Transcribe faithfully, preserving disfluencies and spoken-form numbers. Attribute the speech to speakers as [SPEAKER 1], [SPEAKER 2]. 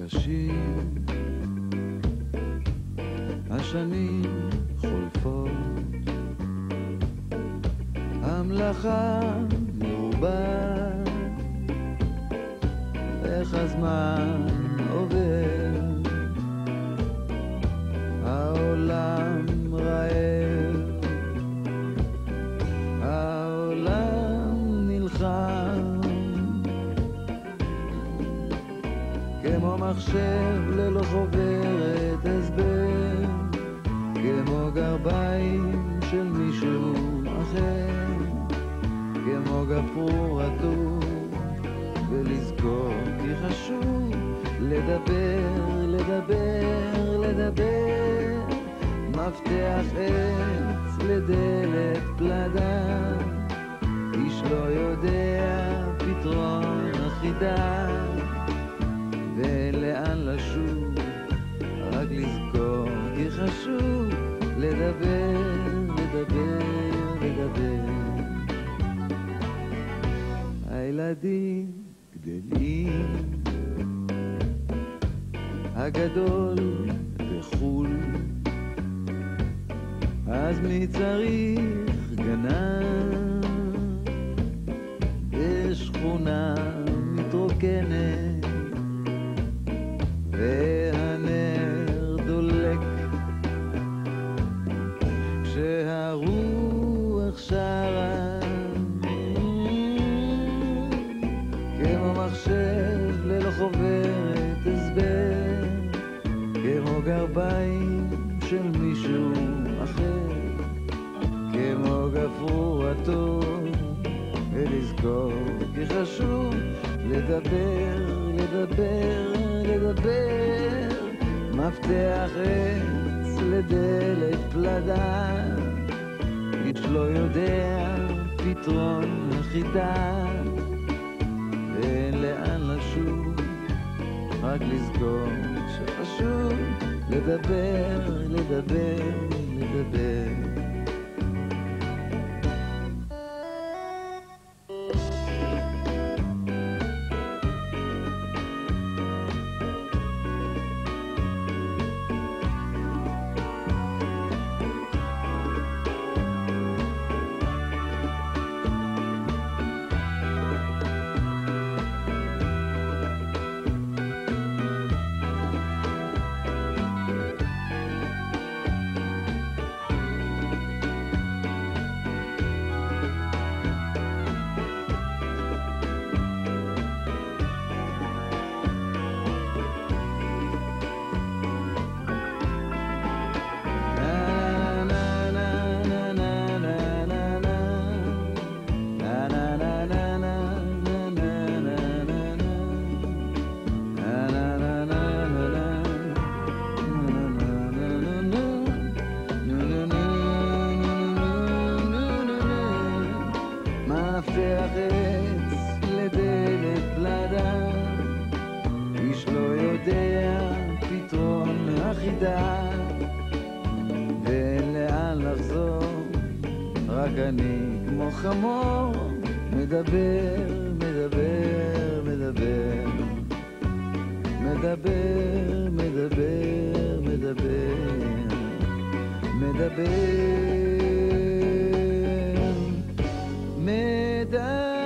[SPEAKER 1] קשים, השנים חולפות, המלאכה מרובה, איך הזמן עובר, העולם רעב, העולם נלחם, כמו מחשב ללא חוברת הסבר, כמו גרביים של מישהו אחר, כמו גפרור רטוב, ולזכור כי חשוב לדבר, לדבר, לדבר, מפתח עץ לדלת פלדה, איש לא יודע פתרון החידה, ולאן לשוב, רק לזכור כי חשוב לדבר, לדבר, לדבר. הילדים גדלים, הגדול בחול, אז מי צריך גנן בשכונה מתרוקנת, והנר דולק כשהרוח שרה, כמו מחשב ללא חוברת הסבר, כמו גרביים של מישהו אחר, כמו גפרור הטוב, ולזכור כי חשוב לדבר, לדבר, לדבר, מפתח עץ לדלת פלדה, איש לא יודע פתרון החידה, ואין לאן לשוב, רק לזכור שחשוב לדבר, לדבר, לדבר. חמור מדבר, מדבר, מדבר, מדבר, מדבר, מדבר, מדבר, מדבר.